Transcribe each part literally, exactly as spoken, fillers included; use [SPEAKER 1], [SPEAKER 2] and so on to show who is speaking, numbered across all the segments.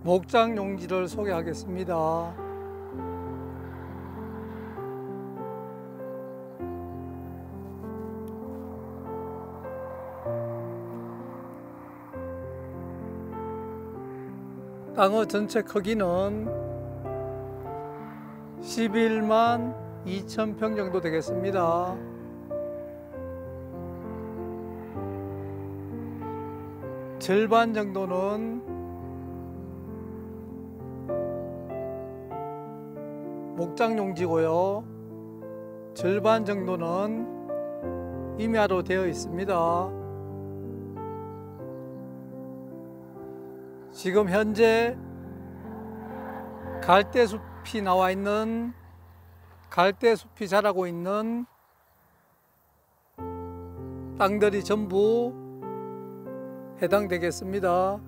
[SPEAKER 1] 목장 용지를 소개하겠습니다. 땅의 전체 크기는 십일만 이천 평 정도 되겠습니다. 절반 정도는 목장 용지고요. 절반 정도는 임야로 되어 있습니다. 지금 현재 갈대숲이 나와 있는, 갈대숲이 자라고 있는 땅들이 전부 해당되겠습니다.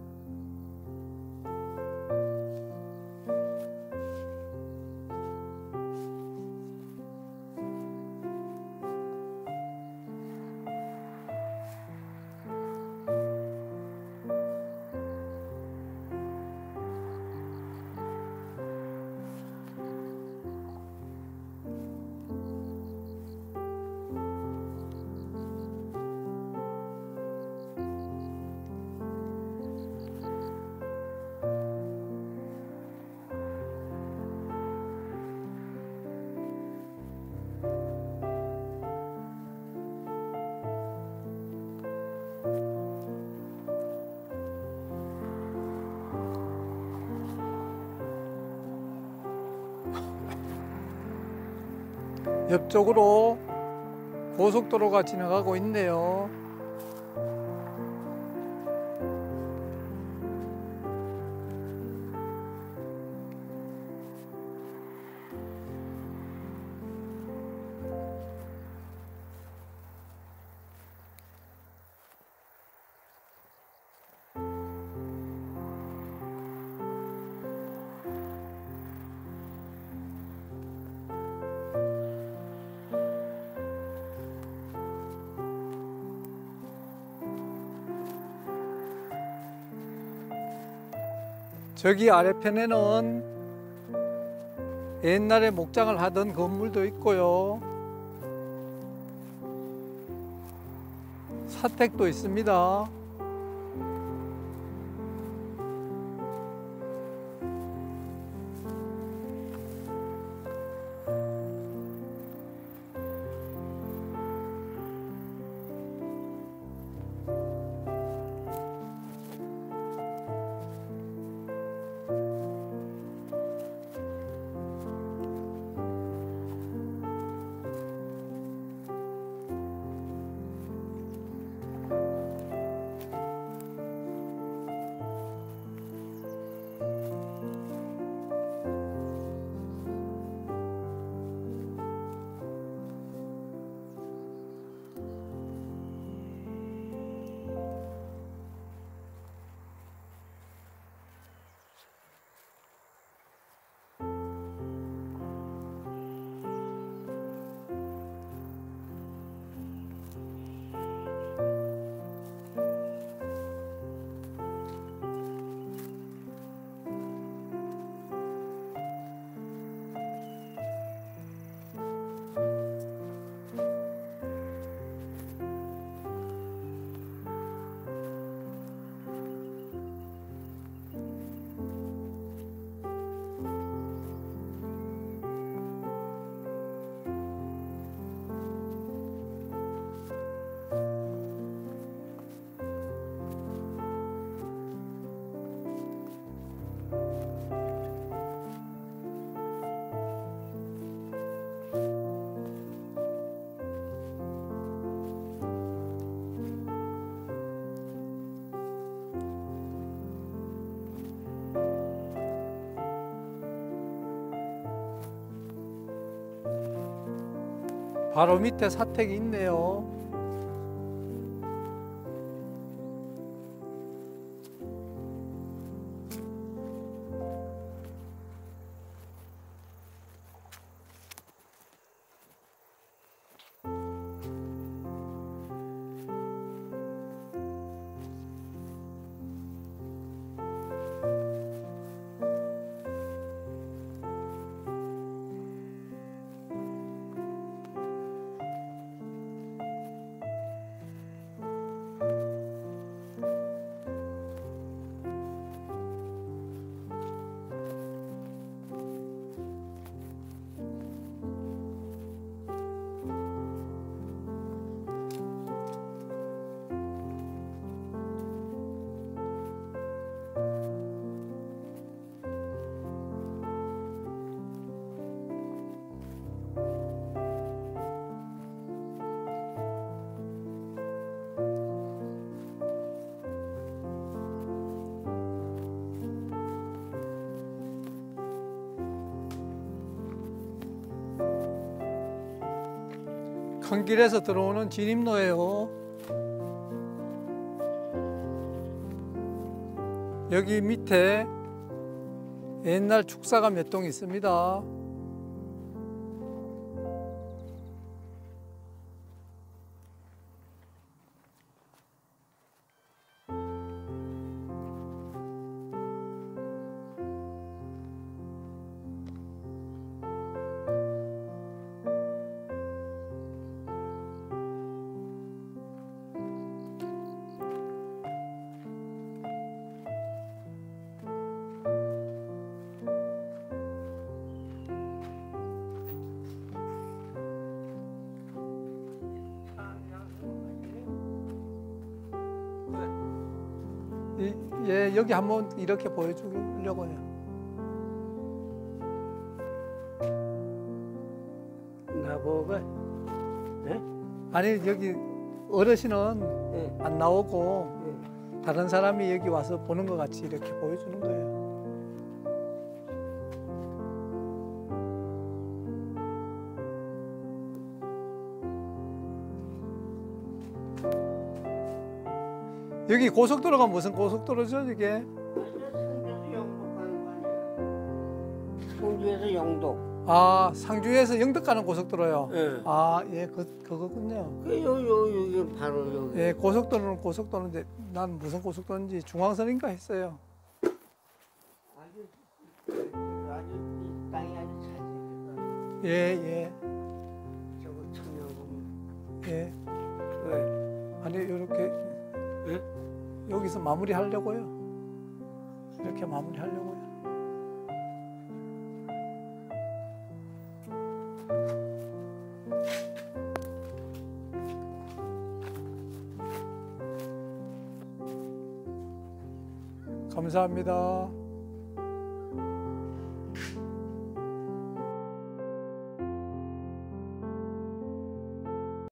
[SPEAKER 1] 옆쪽으로 고속도로가 지나가고 있네요. 저기 아래편에는 옛날에 목장을 하던 건물도 있고요. 사택도 있습니다. 바로 밑에 사택이 있네요. 큰 길에서 들어오는 진입로예요. 여기 밑에 옛날 축사가 몇 동 있습니다. 이, 예, 여기 한번 이렇게 보여주려고 해요.
[SPEAKER 2] 나보고, 네?
[SPEAKER 1] 아니, 여기 어르신은
[SPEAKER 2] 네.
[SPEAKER 1] 안 나오고
[SPEAKER 2] 네.
[SPEAKER 1] 다른 사람이 여기 와서 보는 것 같이 이렇게 보여주는 거예요. 여기 고속도로가 무슨 고속도로죠, 이게?
[SPEAKER 2] 성주에서 영덕 가는 거 아니야? 성주에서 영덕.
[SPEAKER 1] 아, 상주에서 영덕 가는 고속도로요.
[SPEAKER 2] 예.
[SPEAKER 1] 아, 예, 그, 그거군요.
[SPEAKER 2] 그, 요, 요, 여기 바로 여기.
[SPEAKER 1] 예, 고속도로는 고속도로인데 난 무슨 고속도로인지 중앙선인가 했어요.
[SPEAKER 2] 아주, 아주, 이 땅이 아주 잘 생겼다.
[SPEAKER 1] 예, 예,
[SPEAKER 2] 저거 청양고문.
[SPEAKER 1] 예.
[SPEAKER 2] 왜?
[SPEAKER 1] 아니, 이렇게
[SPEAKER 2] 예?
[SPEAKER 1] 여기서 마무리 하려고요. 이렇게 마무리 하려고요. 감사합니다.